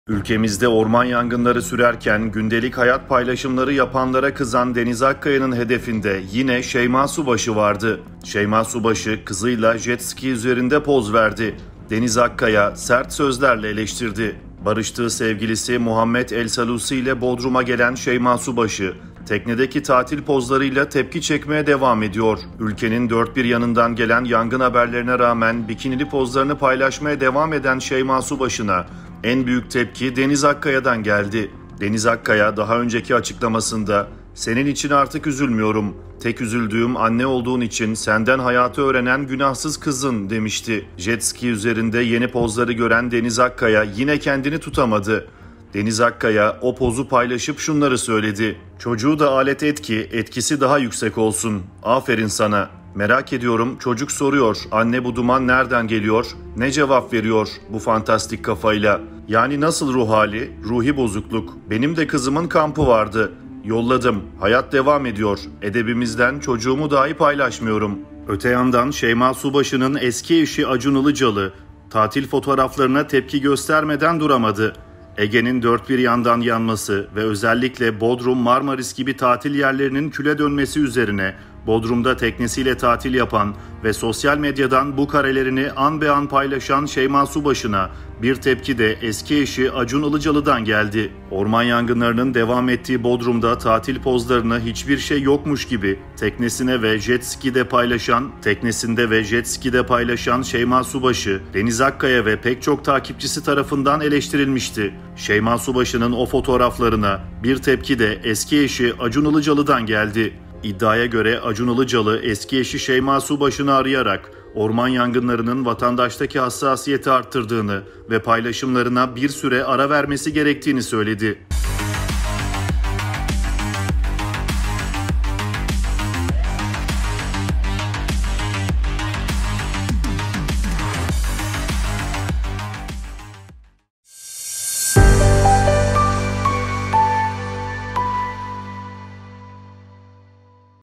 Ülkemizde orman yangınları sürerken gündelik hayat paylaşımları yapanlara kızan Deniz Akkaya'nın hedefinde yine Şeyma Subaşı vardı. Şeyma Subaşı kızıyla jet ski üzerinde poz verdi. Deniz Akkaya sert sözlerle eleştirdi. Barıştığı sevgilisi Muhammed El Salusi ile Bodrum'a gelen Şeyma Subaşı, teknedeki tatil pozlarıyla tepki çekmeye devam ediyor. Ülkenin dört bir yanından gelen yangın haberlerine rağmen bikinili pozlarını paylaşmaya devam eden Şeyma Subaşı'na en büyük tepki Deniz Akkaya'dan geldi. Deniz Akkaya daha önceki açıklamasında "Senin için artık üzülmüyorum. Tek üzüldüğüm anne olduğun için senden hayatı öğrenen günahsız kızın" demişti. Jet ski üzerinde yeni pozları gören Deniz Akkaya yine kendini tutamadı. Deniz Akkaya o pozu paylaşıp şunları söyledi. "Çocuğu da alet et ki etkisi daha yüksek olsun. Aferin sana. Merak ediyorum, çocuk soruyor, anne bu duman nereden geliyor? Ne cevap veriyor bu fantastik kafayla? Yani nasıl ruh hali? Ruhi bozukluk. Benim de kızımın kampı vardı. Yolladım. Hayat devam ediyor. Edebimizden çocuğumu dahi paylaşmıyorum." Öte yandan Şeyma Subaşı'nın eski eşi Acun Ilıcalı tatil fotoğraflarına tepki göstermeden duramadı. Ege'nin dört bir yandan yanması ve özellikle Bodrum, Marmaris gibi tatil yerlerinin küle dönmesi üzerine Bodrum'da teknesiyle tatil yapan ve sosyal medyadan bu karelerini an be an paylaşan Şeyma Subaşı'na bir tepki de eski eşi Acun Ilıcalı'dan geldi. Orman yangınlarının devam ettiği Bodrum'da tatil pozlarını hiçbir şey yokmuş gibi teknesinde ve jet ski'de paylaşan Şeyma Subaşı, Deniz Akkaya ve pek çok takipçisi tarafından eleştirilmişti. Şeyma Subaşı'nın o fotoğraflarına bir tepki de eski eşi Acun Ilıcalı'dan geldi. İddiaya göre Acun Ilıcalı eski eşi Şeyma Subaşı'nı arayarak orman yangınlarının vatandaştaki hassasiyeti arttırdığını ve paylaşımlarına bir süre ara vermesi gerektiğini söyledi.